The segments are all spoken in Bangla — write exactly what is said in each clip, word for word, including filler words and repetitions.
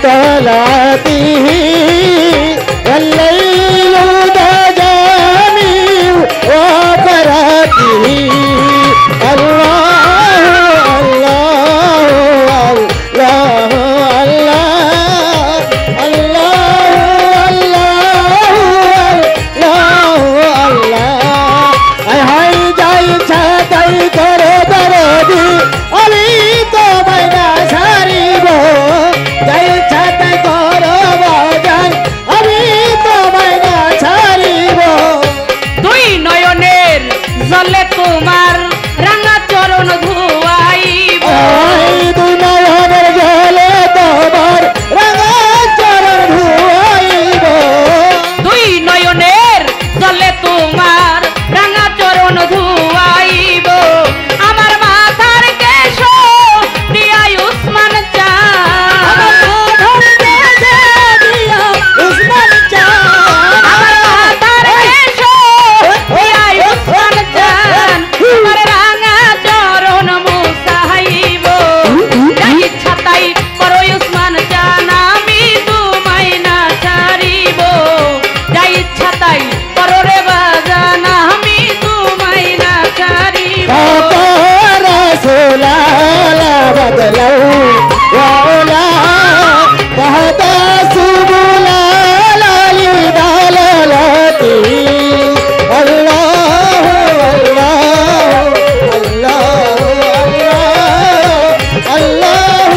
طلعته والليل دجاني وفراته الله الله الله الله الله الله الله হাই যাই ছাতাই করে দরদি আমি তো বাইনা ছাড়িব যাই ছাতাই করো বাজান আমি তো বাইনা ছাড়িব দুই নয়নের জলে তোমার রাঙা চরণ ধুয়াইব দুই নয়নের জলে তোমার রাঙা চরণ ধুয়াইব দুই নয়নের জলে তোমার রাঙা চরণ ধুয়াইব আমার মাথার কেশ দিয়াই উসমান চান উসমান চান আমার মাথার কেশ দিয়াই উসমান চান আমার রাঙা চরণ মুসাইব যাই ইচ্ছা তাই করো উসমান চান আমি তোমায় না ছাড়িব যাই ইচ্ছা তাই করো রে বাজান আমি তোমায় না ছাড়িব رسول الله بدلو وعلا وهدى سبل لدلالته الله الله الله الله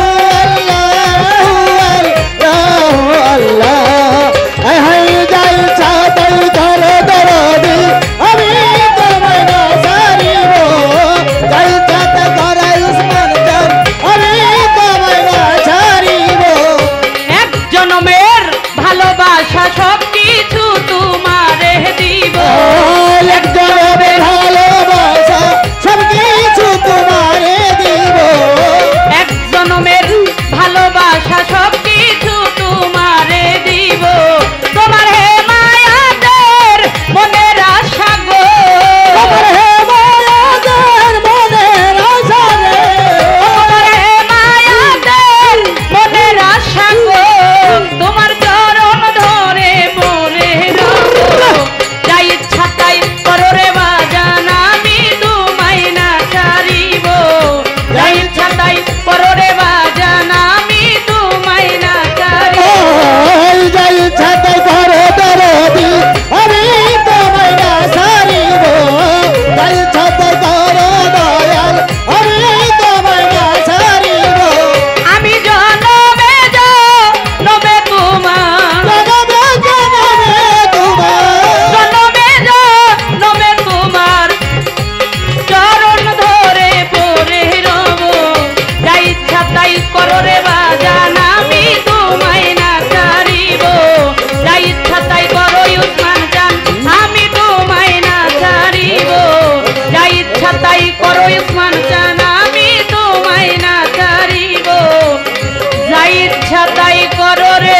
الله الله هاي جاي ছাতাই করে দরদি আমি তোমায় না ছাড়িব যাই ছাতাই করে উসমান চান আমি তোমায় না ছাড়িব এক জনমের ভালোবাসা সব কিছু তোমারে দিব এক জনমের ভালোবাসা সব কিছু তোমারে দিব এক জনমের ভালোবাসা সব কিছু তোমারে দিব তোমার হে মায়াদের মনের আশা গো তোমার হে মায়াদের মনের আশা রে তোমার হে মায়াদের মনের আশা গো তোমার চরণ ধরে মরে রব যাই ইচ্ছা তাই করো রে বাজান আমি তোমায় না ছাড়িব যাই ইচ্ছা তাই করো রে বাজান আমি তোমায় না ছাড়িব ওই যাই ছাতাই করে দরদি আমি তোমায় না ছাড়িব যাই ছাতাই করে দয়াল আমি তোমায় না ছাড়িব আমি জনমে জনমে তোমার জনমে জনমে তোমার জনমে জনমে তোমার চরণ ধরে পড়ে রব যাই ইচ্ছা তাই করো রে বাজান আমি তোমায় না ছাড়িব যাই ইচ্ছা তাই করো উসমান চান আমি তোমায় না ছাড়িব যাই ইচ্ছা তাই করো উসমান চান আমি তোমায় না ছাড়িব যাই ইচ্ছা তাই করো রে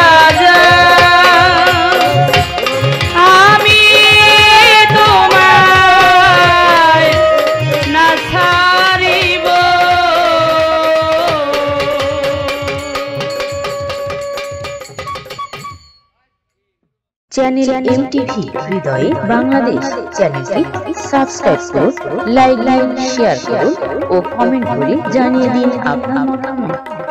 বাজান আমি তোমায় না ছাড়িব চ্যানেল এমটিভি হৃদয়ে বাংলাদেশ চ্যানেলটি সাবস্ক্রাইব করুন, লাইক লাইক শেয়ার করুন ও কমেন্ট করে জানিয়ে দিন আপনার মতামত।